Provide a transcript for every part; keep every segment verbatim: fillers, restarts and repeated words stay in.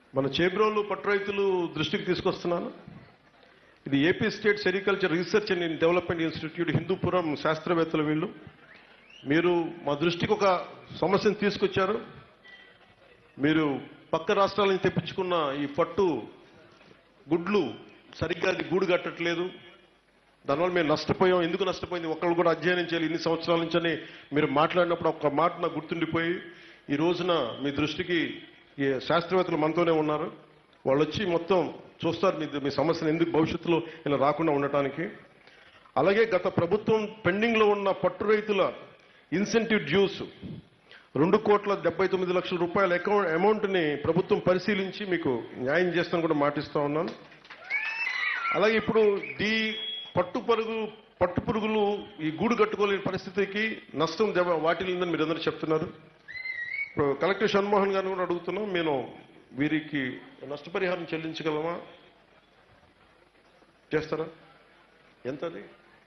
మన చేబ్రోలు పట్టు రైతులు దృష్టికి తీసుకొస్తున్నాను. ఇది AP state sericulture research and development institute Hindupuram శాస్త్రవేత్తలు వీళ్ళు. మీరు మా దృష్టికి ఒక సమస్యను తీసుకొచ్చారు. మీరు పక్క రాష్ట్రాల నుంచి తెప్పించుకున్న ఈ పట్టు గుడ్లు సరిగ్గా అది గూడు కట్టట్లేదు, దానివల్ల మేము నష్టపోయాం. ఎందుకు నష్టపోయింది ఒకళ్ళు కూడా అధ్యయనం చేయాలి ఇన్ని సంవత్సరాల నుంచి అని మీరు మాట్లాడినప్పుడు ఒక మాట నాకు గుర్తుండిపోయి ఈ రోజున మీ దృష్టికి ఈ శాస్త్రవేత్తలు మనతోనే ఉన్నారు. వాళ్ళు వచ్చి మొత్తం చూస్తారు మీ మీ సమస్యను ఎందుకు భవిష్యత్తులో ఇలా రాకుండా ఉండటానికి. అలాగే గత ప్రభుత్వం పెండింగ్లో ఉన్న పట్టు రైతుల ఇన్సెంటివ్ డ్యూస్ రెండు కోట్ల డెబ్బై తొమ్మిది లక్షల రూపాయల అకౌంట్ అమౌంట్ని ప్రభుత్వం పరిశీలించి మీకు న్యాయం చేస్తాను కూడా మాటిస్తూ ఉన్నాను. అలాగే ఇప్పుడు దీ పట్టు పరుగు పట్టు పురుగులు ఈ గూడు కట్టుకోలేని పరిస్థితికి నష్టం వాటిల్లిందని మీరు అందరూ చెప్తున్నారు. ఇప్పుడు కలెక్టర్ షణ్మోహన్ గారిని కూడా అడుగుతున్నాం, మేము వీరికి నష్టపరిహారం చెల్లించగలమా? చేస్తారా? ఎంత అది?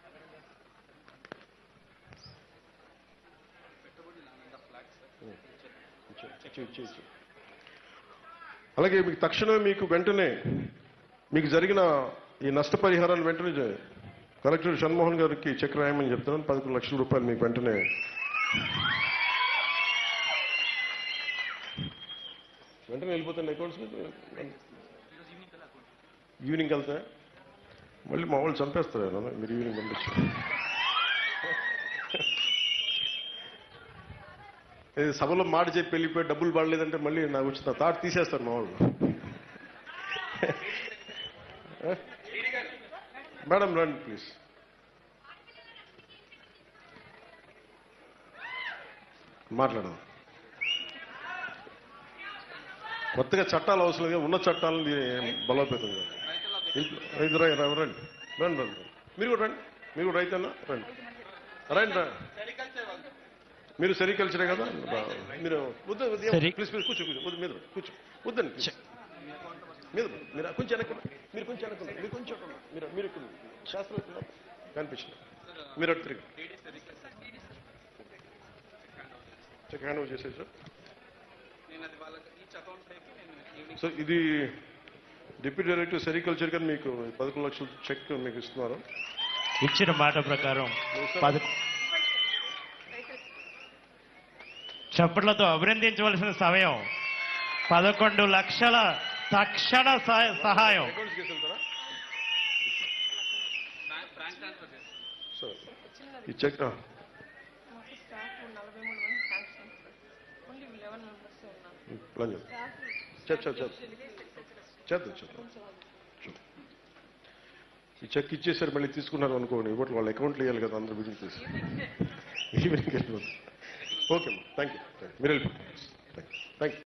అలాగే మీకు తక్షణమే మీకు వెంటనే మీకు జరిగిన ఈ నష్టపరిహారాన్ని వెంటనే కలెక్టర్ షణ్మోహన్ గారికి చెక్ రాయమని చెప్తున్నాను. పదకొండు లక్షల రూపాయలు మీకు వెంటనే వెంటనే వెళ్ళిపోతాను అకౌంట్స్. ఈవినింగ్ వెళ్తా మళ్ళీ మా వాళ్ళు చంపేస్తారు మీరు ఈవినింగ్ పంపించి. సభలో మాట చెప్పి వెళ్ళిపోయి డబ్బులు పడలేదంటే మళ్ళీ నాకు వచ్చిన తాట తీసేస్తారు మా వాళ్ళు. మేడం రండి ప్లీజ్. మాట్లాడదాం. కొత్తగా చట్టాలు అవసరం లేదు, ఉన్న చట్టాలను బలోపేతం కాదు. రైతు రండి రండి రండి రండి మీరు కూడా రండి. మీరు కూడా రైతన్నా రండి రండి రండి. మీరు సెరికల్చరే కదా, మీరు వద్దు ప్లీజ్ ప్లీజ్ కూర్చో కూర్చో మీద కూర్చో వద్దండి మీద మీరు కొంచెం వెనక్కుండా మీరు కొంచెం వెనక్కుండా మీరు కొంచెం మీరు మీరు శాస్త్రవేత్త కనిపించింది మీరు అటు తిరిగి చెక్ హ్యాండ్ ఓవర్ చేసేది సార్. సో ఇది డిప్యూటీ డైరెక్టర్ సెరికల్చర్ గారు మీకు పదకొండు లక్షల చెక్ మీకు ఇస్తున్నారు. ఇచ్చిన మాట ప్రకారం చప్పట్లతో అభినందించవలసిన సమయం. పదకొండు లక్షల తక్షణ సహాయం. ఈ చెక్ చేద్దాం చేద్దాం. ఈ చెక్ ఇచ్చేసారు మళ్ళీ తీసుకున్నారు అనుకోండి, ఇవ్వట్లు వాళ్ళ అకౌంట్లు వేయాలి కదా అందరూ బిజినెస్ చేసి. ఈవినింగ్ వెళ్ళిపోతుంది. ఓకే అమ్మా, థ్యాంక్ యూ. మీరు వెళ్ళిపోతుంది. Thank you.